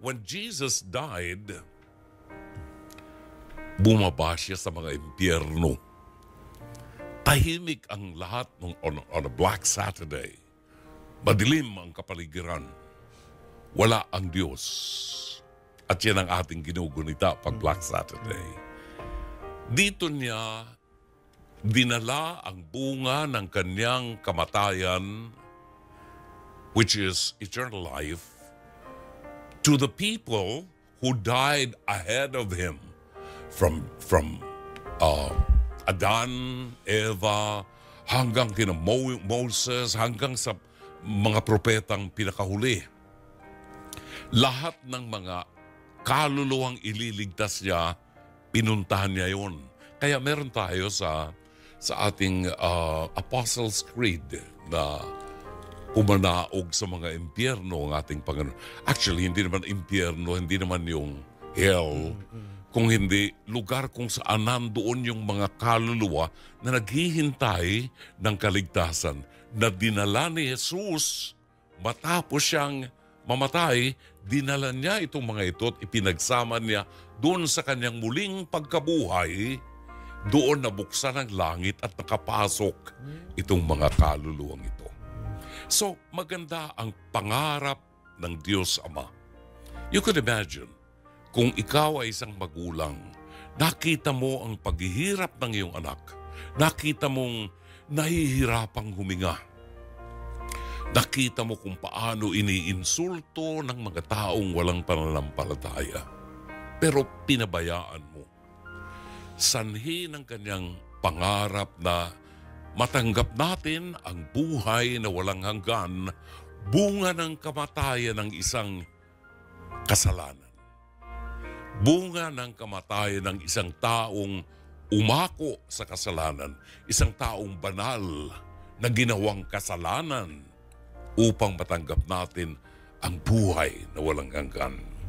when Jesus died, bumaba siya sa mga impyerno. Tahimik ang lahat on a Black Saturday. Madilim ang kapaligiran. Wala ang Diyos. At yan ang ating ginugunita pag Black Saturday. Dito niya dinala ang bunga ng kanyang kamatayan, which is eternal life, to the people who died ahead of him. From Adan, Eva, hanggang kina Moses, hanggang sa mga propetang pinakahuli. Lahat ng mga kaluluwang ililigtas niya, pinuntahan niya yun. Kaya meron tayo sa ating Apostles' Creed na pumanaog sa mga impyerno ang ating Panginoon. Actually, hindi naman impyerno, hindi naman yung hell, kung hindi lugar kung saan nandoon yung mga kaluluwa na naghihintay ng kaligtasan na dinala ni Jesus matapos siyang mamatay, dinala niya itong mga ito at ipinagsama niya doon sa kanyang muling pagkabuhay. Doon nabuksan ang langit at nakapasok itong mga kaluluwang ito. So, maganda ang pangarap ng Diyos Ama. You could imagine, kung ikaw ay isang magulang, nakita mo ang paghihirap ng iyong anak, nakita mong nahihirapang huminga, nakita mo kung paano iniinsulto ng mga taong walang pananampalataya, pero pinabayaan mo. Sanhi ng kanyang pangarap na matanggap natin ang buhay na walang hanggan, bunga ng kamatayan ng isang kasalanan. Bunga ng kamatayan ng isang taong umako sa kasalanan, isang taong banal na ginawang kasalanan upang matanggap natin ang buhay na walang hanggan.